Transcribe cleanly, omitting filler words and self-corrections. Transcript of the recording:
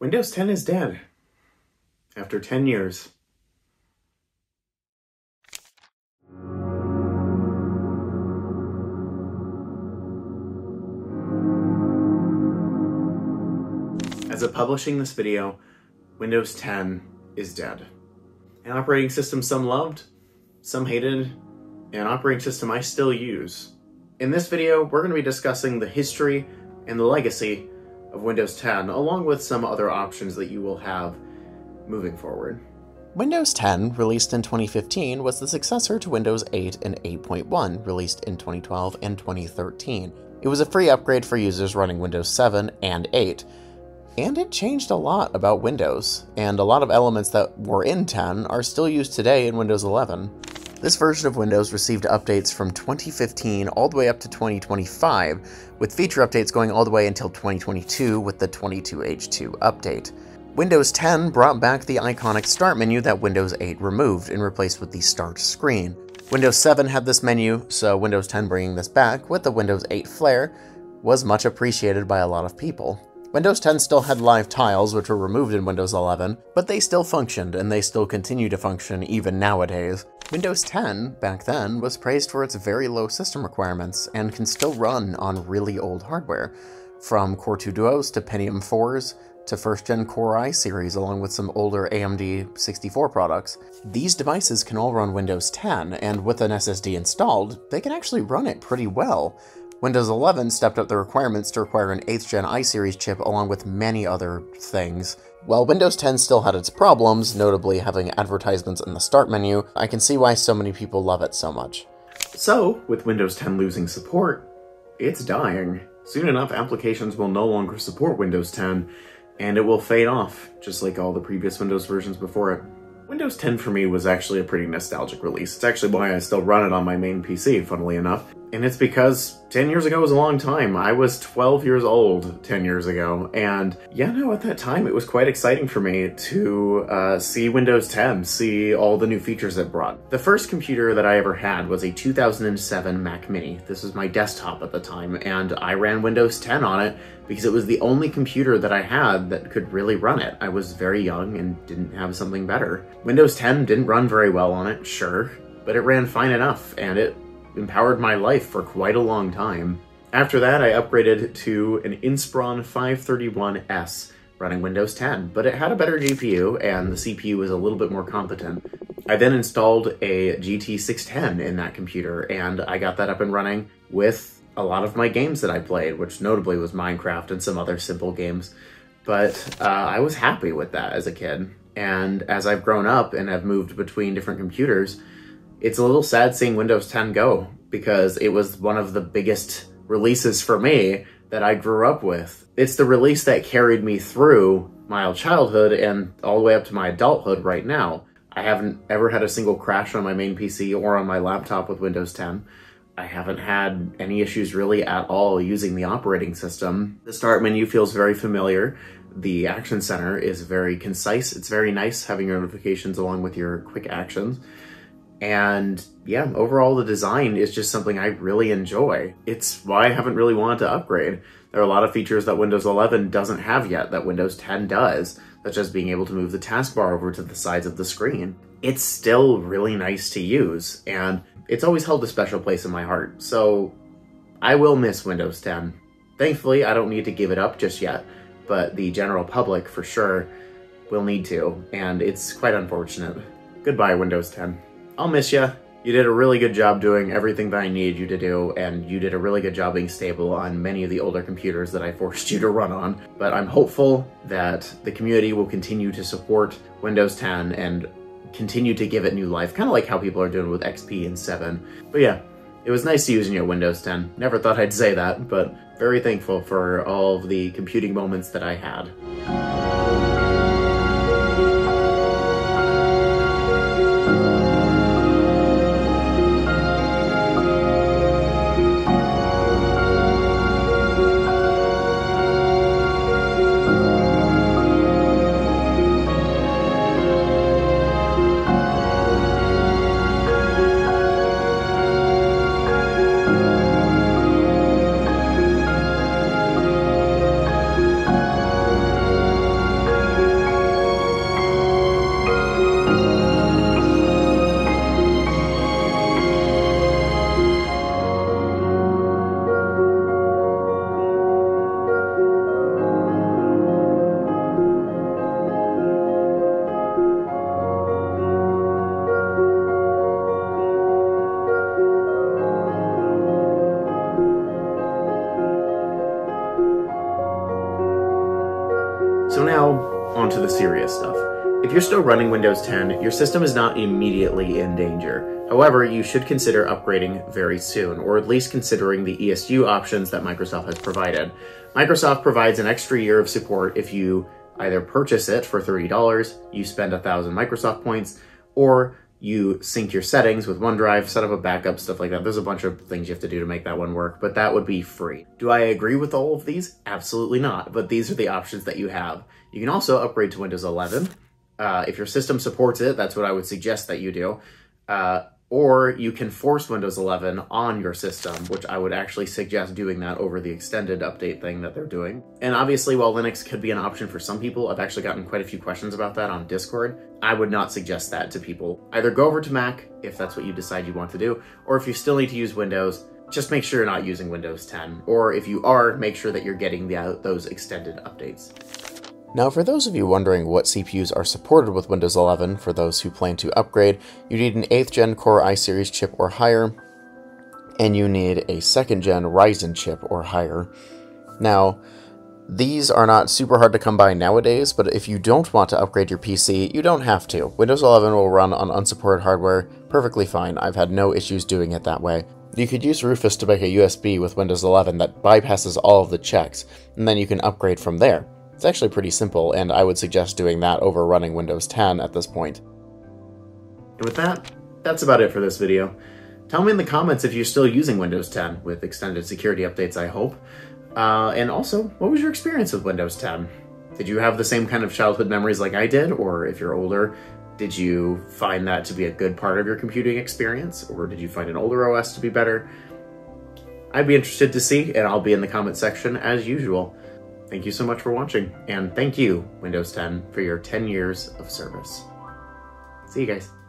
Windows 10 is dead. After 10 years. As of publishing this video, Windows 10 is dead. An operating system some loved, some hated, an operating system I still use. In this video, we're going to be discussing the history and the legacy of Windows 10, along with some other options that you will have moving forward. Windows 10, released in 2015, was the successor to Windows 8 and 8.1, released in 2012 and 2013. It was a free upgrade for users running Windows 7 and 8. And it changed a lot about Windows, and a lot of elements that were in 10 are still used today in Windows 11. This version of Windows received updates from 2015 all the way up to 2025, with feature updates going all the way until 2022 with the 22H2 update. Windows 10 brought back the iconic Start menu that Windows 8 removed and replaced with the Start screen. Windows 7 had this menu, so Windows 10 bringing this back with the Windows 8 flair was much appreciated by a lot of people. Windows 10 still had live tiles, which were removed in Windows 11, but they still functioned, and they still continue to function even nowadays. Windows 10, back then, was praised for its very low system requirements, and can still run on really old hardware, from Core 2 Duos to Pentium 4s, to first-gen Core i series, along with some older AMD 64 products. These devices can all run Windows 10, and with an SSD installed, they can actually run it pretty well. Windows 11 stepped up the requirements to require an 8th gen i-series chip along with many other things. While Windows 10 still had its problems, notably having advertisements in the Start menu, I can see why so many people love it so much. So, with Windows 10 losing support, it's dying. Soon enough, applications will no longer support Windows 10, and it will fade off, just like all the previous Windows versions before it. Windows 10 for me was actually a pretty nostalgic release. It's actually why I still run it on my main PC, funnily enough. And it's because 10 years ago was a long time. I was 12 years old 10 years ago. And yeah, no, at that time, it was quite exciting for me to see Windows 10, see all the new features it brought. The first computer that I ever had was a 2007 Mac Mini. This was my desktop at the time, and I ran Windows 10 on it because it was the only computer that I had that could really run it. I was very young and didn't have something better. Windows 10 didn't run very well on it, sure, but it ran fine enough, and it empowered my life for quite a long time. After that, I upgraded to an Inspiron 531S running Windows 10, but it had a better GPU and the CPU was a little bit more competent. I then installed a GT610 in that computer, and I got that up and running with a lot of my games that I played, which notably was Minecraft and some other simple games. But I was happy with that as a kid. And as I've grown up and have moved between different computers, it's a little sad seeing Windows 10 go, because it was one of the biggest releases for me that I grew up with. It's the release that carried me through my childhood and all the way up to my adulthood right now. I haven't ever had a single crash on my main PC or on my laptop with Windows 10. I haven't had any issues really at all using the operating system. The Start menu feels very familiar. The Action Center is very concise. It's very nice having your notifications along with your quick actions. And yeah, overall the design is just something I really enjoy. It's why I haven't really wanted to upgrade. There are a lot of features that Windows 11 doesn't have yet that Windows 10 does, such as being able to move the taskbar over to the sides of the screen. It's still really nice to use, and it's always held a special place in my heart, so I will miss Windows 10. Thankfully, I don't need to give it up just yet, but the general public, for sure, will need to, and it's quite unfortunate. Goodbye, Windows 10. I'll miss ya. You did a really good job doing everything that I needed you to do, and you did a really good job being stable on many of the older computers that I forced you to run on. But I'm hopeful that the community will continue to support Windows 10 and continue to give it new life, kind of like how people are doing with XP and 7. But yeah, it was nice using your Windows 10. Never thought I'd say that, but very thankful for all of the computing moments that I had. So now, on to the serious stuff. If you're still running Windows 10, your system is not immediately in danger. However, you should consider upgrading very soon, or at least considering the ESU options that Microsoft has provided. Microsoft provides an extra year of support if you either purchase it for $30, you spend 1,000 Microsoft points, or you sync your settings with OneDrive, set up a backup, stuff like that. There's a bunch of things you have to do to make that one work, but that would be free. Do I agree with all of these? Absolutely not, but these are the options that you have. You can also upgrade to Windows 11. If your system supports it, that's what I would suggest that you do. Or you can force Windows 11 on your system, which I would actually suggest doing that over the extended update thing that they're doing. And obviously, while Linux could be an option for some people, I've actually gotten quite a few questions about that on Discord. I would not suggest that to people. Either go over to Mac, if that's what you decide you want to do, or if you still need to use Windows, just make sure you're not using Windows 10. Or if you are, make sure that you're getting those extended updates. Now, for those of you wondering what CPUs are supported with Windows 11, for those who plan to upgrade, you need an 8th Gen Core i-Series chip or higher, and you need a 2nd Gen Ryzen chip or higher. Now, these are not super hard to come by nowadays, but if you don't want to upgrade your PC, you don't have to. Windows 11 will run on unsupported hardware perfectly fine. I've had no issues doing it that way. You could use Rufus to make a USB with Windows 11 that bypasses all of the checks, and then you can upgrade from there. It's actually pretty simple, and I would suggest doing that over running Windows 10 at this point. And with that, that's about it for this video. Tell me in the comments if you're still using Windows 10 with extended security updates, I hope. And also, what was your experience with Windows 10? Did you have the same kind of childhood memories like I did? Or if you're older, did you find that to be a good part of your computing experience? Or did you find an older OS to be better? I'd be interested to see, and I'll be in the comment section as usual. Thank you so much for watching, and thank you, Windows 10, for your 10 years of service. See you guys.